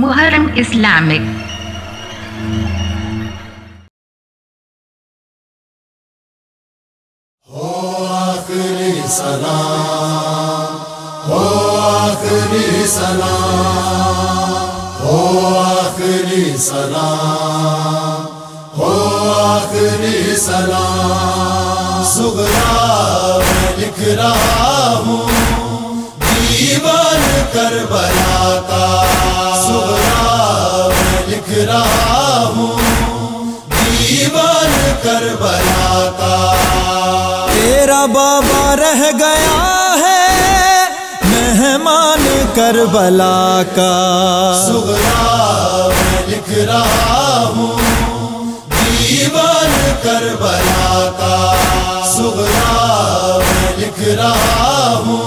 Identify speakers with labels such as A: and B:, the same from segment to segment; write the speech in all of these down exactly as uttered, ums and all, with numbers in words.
A: Muharram Islamic.
B: ہو آخری سلام، ہو آخری سلام، ہو آخری سلام، ہو آخری سلام. صغرا میں لکھ رہا ہوں دیوان کربلا کا، صغرا میں لکھ رہا ہوں دیوان کربلا کا.
C: تیرا بابا رہ گیا ہے مہمان کربلا کا،
B: صغرا میں لکھ رہا ہوں دیوان کربلا کا، صغرا میں لکھ رہا ہوں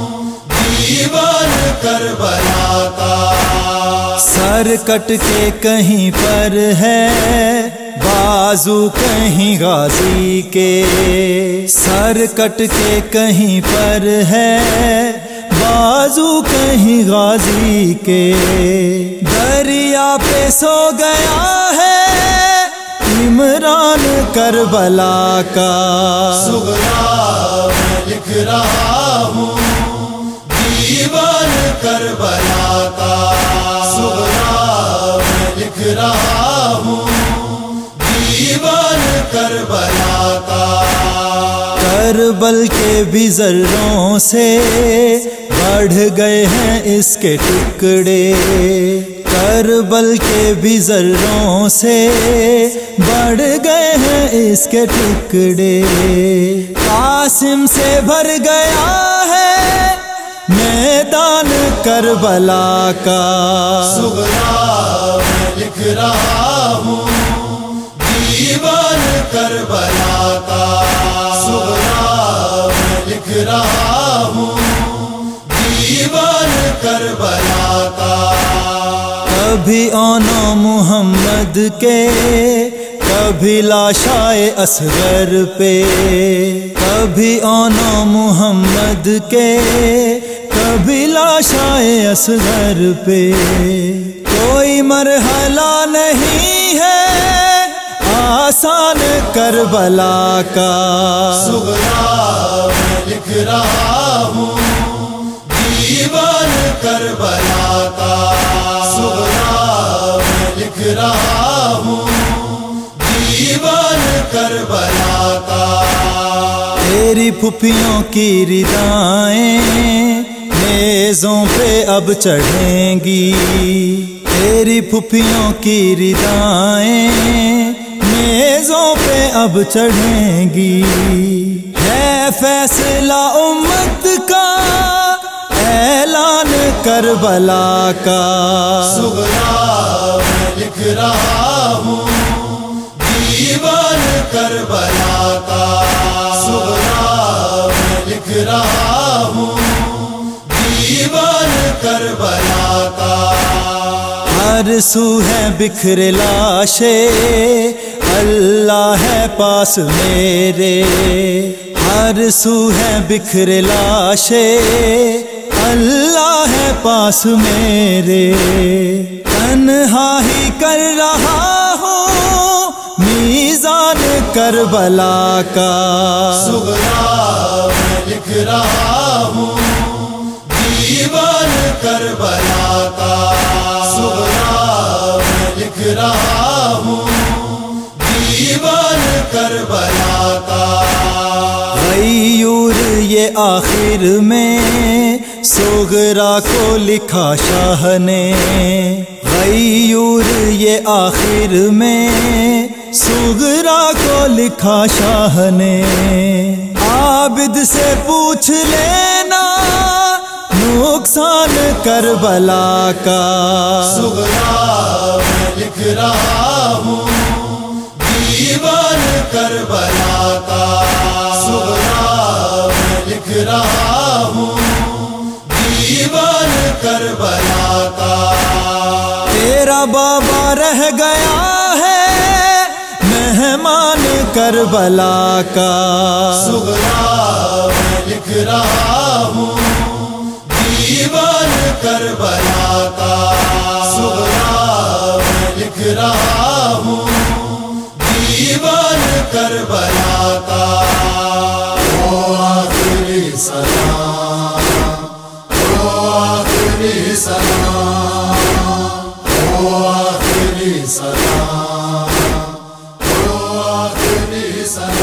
B: دیوان کربلا کا.
C: سر کٹ کے کہیں پر ہے بازو کہیں غازی کے، سر کٹ کے کہیں پر ہے بازو کہیں غازی کے. دریا پہ سو گیا ہے عمران کربلا کا،
B: صغرا میں لکھ رہا ہوں دیوان کربلا کا، صغرا میں لکھ رہا ہوں دیوان کربلا کا.
C: کربل کے بھی ذروں سے بڑھ گئے ہیں اس کے ٹکڑے، کربل کے بھی ذروں سے بڑھ گئے ہیں اس کے ٹکڑے. قاسم سے بھر گیا ہے میدان کربلا کا،
B: صغرا میں لکھ رہا ہوں دیوان کربلا کا، صغرا میں لکھ رہا ہوں دیوان کربلا کا.
C: کبھی آنا محمد کے کبھی لاشائے اصغر پہ، کبھی آنا محمد کے کبھی لاشائے اصغر پہ. کوئی مرحلہ نہیں ہے آسان کربلا کا،
B: صغرا میں لکھ رہا ہوں دیوان کربلا کا، صغرا میں لکھ رہا ہوں دیوان کربلا کا.
C: تیری پھپھیوں کی ردائیں نیزوں پہ اب چڑھیں گی، تیری پھپھیوں کی ردائیں نیزوں پہ اب چڑھیں گی. ہے فیصلہ امت کا اعلان کربلا کا،
B: صغرا میں لکھ رہا ہوں دیوان کربلا کا، صغرا میں لکھ رہا ہوں دیوان کربلا کا.
C: ہر سو ہے بکھرے لاشیں اللہ ہے پاس میرے، ہر سو ہے بکھرے لاشیں اللہ ہے پاس میرے. تنہا ہی کر رہا ہوں میزان کربلا کا،
B: صغرا میں لکھ رہا ہوں دیوان کربلا کا، صغرا میں لکھ رہا ہوں دیوان کربلا کا.
C: غیور یہ آخر میں صغرا کو لکھا شاہ نے، غیور یہ آخر میں صغرا کو لکھا شاہ نے. عابد سے پوچھ لینا نقصان کربلا کا،
B: صغرا میں لکھ رہا ہوں دیوان کربلا کا، صغرا میں لکھ رہا ہوں دیوان کربلا کا.
C: تیرا بابا رہ گیا ہے مہمان کربلا کا،
B: صغرا میں لکھ رہا ہوں دیوان کربلا کا، صغرا لکھ رہا ہوں دیوان کربلا کا، او آخری سلام، او آخری سلام، او آخری سلام، او آخری سلام۔